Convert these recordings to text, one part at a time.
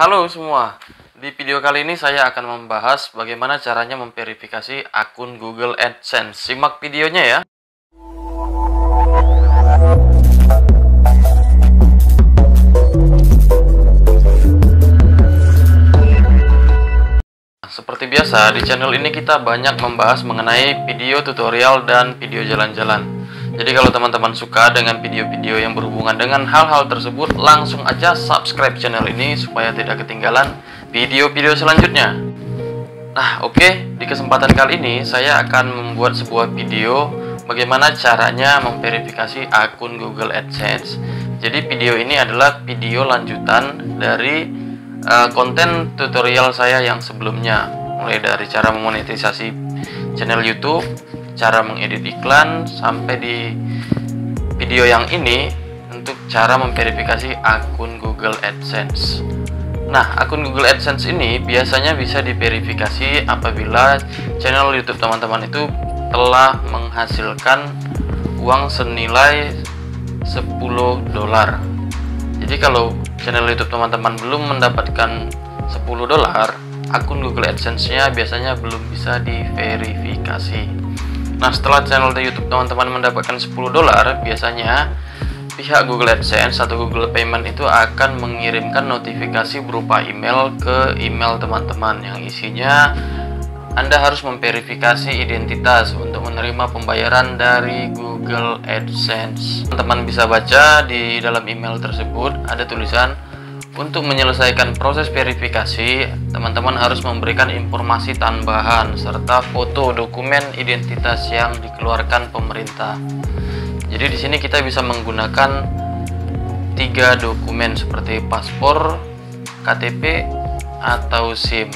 Halo semua, di video kali ini saya akan membahas bagaimana caranya memverifikasi akun Google AdSense. Simak videonya ya. Seperti biasa, di channel ini kita banyak membahas mengenai video tutorial dan video jalan-jalan. Jadi kalau teman-teman suka dengan video-video yang berhubungan dengan hal-hal tersebut, langsung aja subscribe channel ini supaya tidak ketinggalan video-video selanjutnya. Nah, oke, di kesempatan kali ini saya akan membuat sebuah video bagaimana caranya memverifikasi akun Google AdSense. Jadi video ini adalah video lanjutan dari konten tutorial saya yang sebelumnya, mulai dari cara memonetisasi channel YouTube, cara mengedit iklan, sampai di video yang ini untuk cara memverifikasi akun Google AdSense. Nah, akun Google AdSense ini biasanya bisa diverifikasi apabila channel YouTube teman-teman itu telah menghasilkan uang senilai $10. Jadi kalau channel YouTube teman-teman belum mendapatkan $10, akun Google AdSense-nya biasanya belum bisa diverifikasi. Nah, setelah channel YouTube teman-teman mendapatkan $10, biasanya pihak Google AdSense atau Google Payment itu akan mengirimkan notifikasi berupa email ke email teman-teman yang isinya Anda harus memverifikasi identitas untuk menerima pembayaran dari Google AdSense. Teman-teman bisa baca di dalam email tersebut ada tulisan, untuk menyelesaikan proses verifikasi, teman-teman harus memberikan informasi tambahan serta foto dokumen identitas yang dikeluarkan pemerintah. Jadi di sini kita bisa menggunakan 3 dokumen seperti paspor, KTP, atau SIM.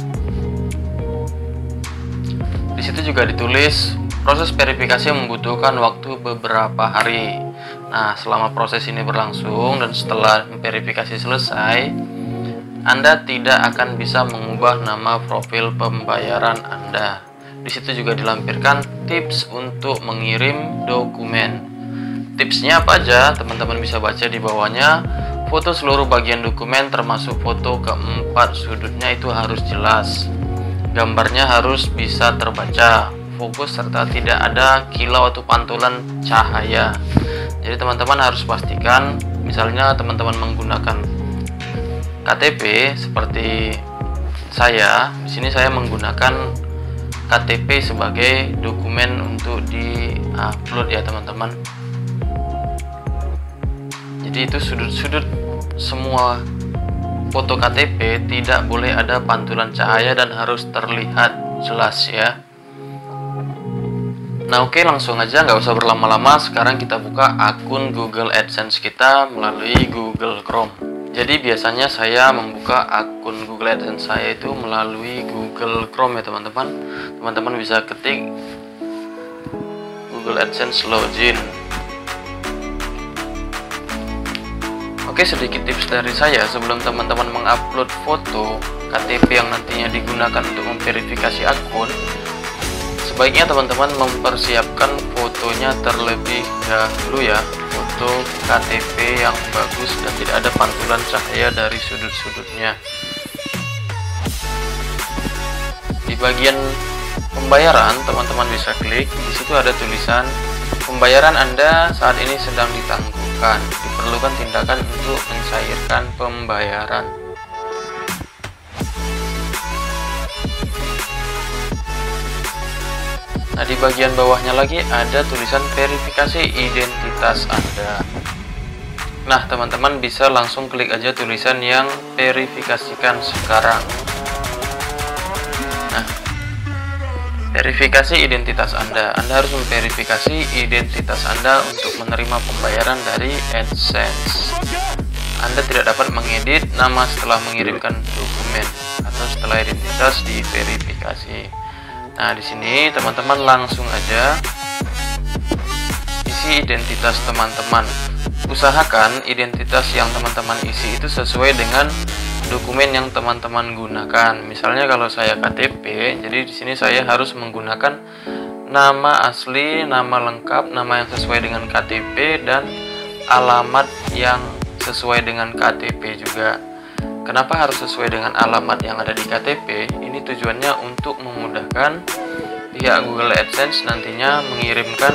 Di situ juga ditulis proses verifikasi membutuhkan waktu beberapa hari. Nah, selama proses ini berlangsung dan setelah verifikasi selesai, Anda tidak akan bisa mengubah nama profil pembayaran Anda. Di situ juga dilampirkan tips untuk mengirim dokumen. Tipsnya apa aja? Teman-teman bisa baca di bawahnya. Foto seluruh bagian dokumen termasuk foto keempat sudutnya itu harus jelas. Gambarnya harus bisa terbaca, fokus, serta tidak ada kilau atau pantulan cahaya. Jadi teman-teman harus pastikan, misalnya teman-teman menggunakan KTP seperti saya. Di sini saya menggunakan KTP sebagai dokumen untuk di-upload ya teman-teman. Jadi itu sudut-sudut semua foto KTP tidak boleh ada pantulan cahaya dan harus terlihat jelas ya. Nah, oke, langsung aja, nggak usah berlama-lama. Sekarang kita buka akun Google AdSense kita melalui Google Chrome. Jadi biasanya saya membuka akun Google AdSense saya itu melalui Google Chrome ya teman-teman. Teman-teman bisa ketik Google AdSense login. Oke, sedikit tips dari saya sebelum teman-teman mengupload foto KTP yang nantinya digunakan untuk memverifikasi akun. Sebaiknya teman-teman mempersiapkan fotonya terlebih dahulu ya, foto KTP yang bagus dan tidak ada pantulan cahaya dari sudut-sudutnya. Di bagian pembayaran teman-teman bisa klik, di situ ada tulisan pembayaran Anda saat ini sedang ditangguhkan, diperlukan tindakan untuk mencairkan pembayaran. Nah, di bagian bawahnya lagi ada tulisan verifikasi identitas Anda. Nah, teman-teman bisa langsung klik aja tulisan yang verifikasikan sekarang. Nah, verifikasi identitas Anda. Anda harus memverifikasi identitas Anda untuk menerima pembayaran dari AdSense. Anda tidak dapat mengedit nama setelah mengirimkan dokumen atau setelah identitas diverifikasi. Nah, di sini teman-teman langsung aja isi identitas teman-teman. Usahakan identitas yang teman-teman isi itu sesuai dengan dokumen yang teman-teman gunakan. Misalnya kalau saya KTP, jadi di sini saya harus menggunakan nama asli, nama lengkap, nama yang sesuai dengan KTP, dan alamat yang sesuai dengan KTP juga. Kenapa harus sesuai dengan alamat yang ada di KTP? Ini tujuannya untuk memudahkan pihak Google AdSense nantinya mengirimkan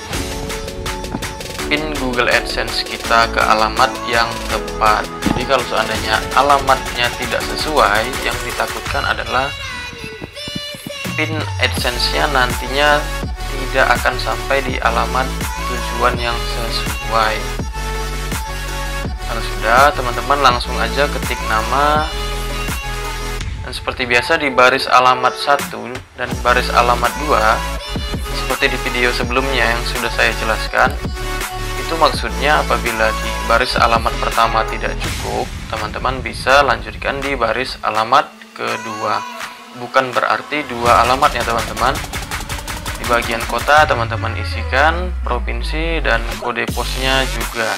PIN Google AdSense kita ke alamat yang tepat. Jadi kalau seandainya alamatnya tidak sesuai, yang ditakutkan adalah PIN AdSense-nya nantinya tidak akan sampai di alamat tujuan yang sesuai. Kalau sudah, teman-teman langsung aja ketik nama, dan seperti biasa di baris alamat 1 dan baris alamat 2, seperti di video sebelumnya yang sudah saya jelaskan, itu maksudnya apabila di baris alamat pertama tidak cukup, teman-teman bisa lanjutkan di baris alamat kedua. Bukan berarti dua alamat ya teman-teman. Di bagian kota teman-teman isikan provinsi dan kode posnya juga.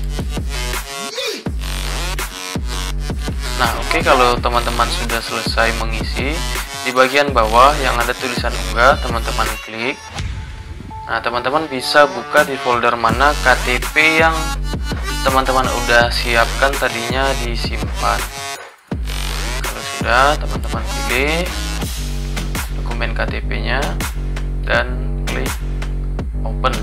Nah, oke, kalau teman-teman sudah selesai mengisi, di bagian bawah yang ada tulisan unggah, teman-teman klik. Nah, teman-teman bisa buka di folder mana KTP yang teman-teman udah siapkan tadinya disimpan. Kalau sudah, teman-teman pilih dokumen KTP-nya dan klik open.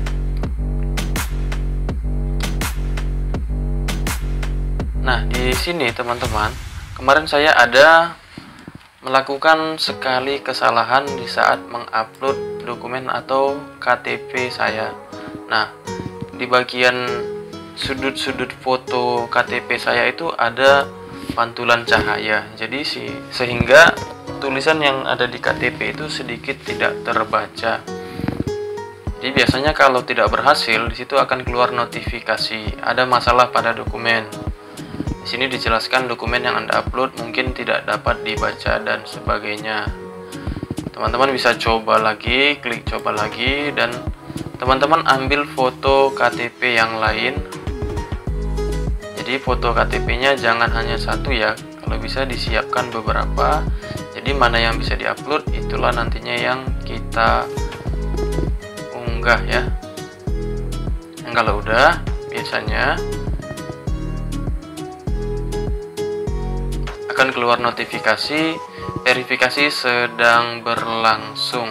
Nah, di sini teman-teman, kemarin saya ada melakukan sekali kesalahan di saat mengupload dokumen atau KTP saya. Nah, di bagian sudut-sudut foto KTP saya itu ada pantulan cahaya. Jadi sehingga tulisan yang ada di KTP itu sedikit tidak terbaca. Jadi biasanya kalau tidak berhasil, di situ akan keluar notifikasi ada masalah pada dokumen. Di sini dijelaskan dokumen yang Anda upload mungkin tidak dapat dibaca dan sebagainya. Teman-teman bisa coba lagi, klik coba lagi, dan teman-teman ambil foto KTP yang lain. Jadi foto KTP-nya jangan hanya satu ya, kalau bisa disiapkan beberapa. Jadi mana yang bisa diupload, itulah nantinya yang kita unggah ya. Dan kalau udah, biasanya akan keluar notifikasi verifikasi sedang berlangsung.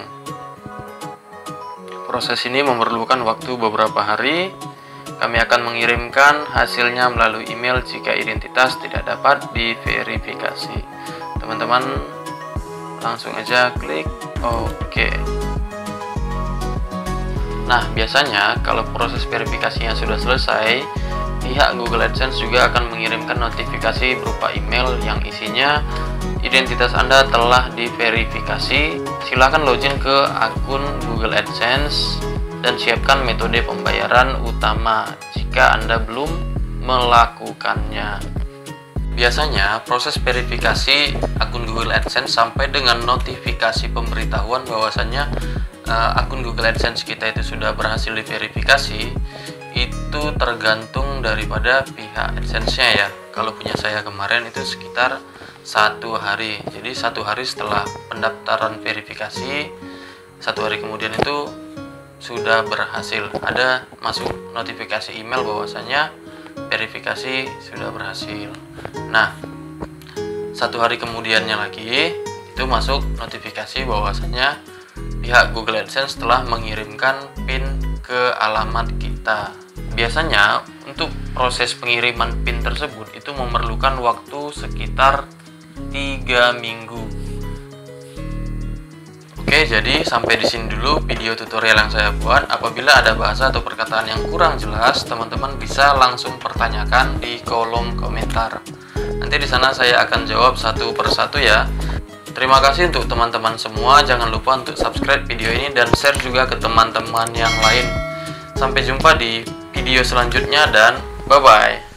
Proses ini memerlukan waktu beberapa hari. Kami akan mengirimkan hasilnya melalui email jika identitas tidak dapat diverifikasi. Teman-teman langsung aja klik OK. Nah, biasanya kalau proses verifikasinya sudah selesai, pihak Google AdSense juga akan mengirimkan notifikasi berupa email yang isinya identitas Anda telah diverifikasi. Silakan login ke akun Google AdSense dan siapkan metode pembayaran utama jika Anda belum melakukannya. Biasanya proses verifikasi akun Google AdSense sampai dengan notifikasi pemberitahuan bahwasannya akun Google AdSense kita itu sudah berhasil diverifikasi itu tergantung daripada pihak AdSense-nya ya. Kalau punya saya kemarin itu sekitar 1 hari. Jadi 1 hari setelah pendaftaran verifikasi, 1 hari kemudian itu sudah berhasil. Ada masuk notifikasi email bahwasanya verifikasi sudah berhasil. Nah, 1 hari kemudiannya lagi itu masuk notifikasi bahwasanya pihak Google AdSense telah mengirimkan PIN ke alamat kita. Biasanya untuk proses pengiriman PIN tersebut itu memerlukan waktu sekitar 3 minggu. Oke, jadi sampai di sini dulu video tutorial yang saya buat. Apabila ada bahasa atau perkataan yang kurang jelas, teman-teman bisa langsung pertanyakan di kolom komentar. Nanti di sana saya akan jawab satu persatu ya. Terima kasih untuk teman-teman semua. Jangan lupa untuk subscribe video ini dan share juga ke teman-teman yang lain. Sampai jumpa di video selanjutnya dan bye-bye.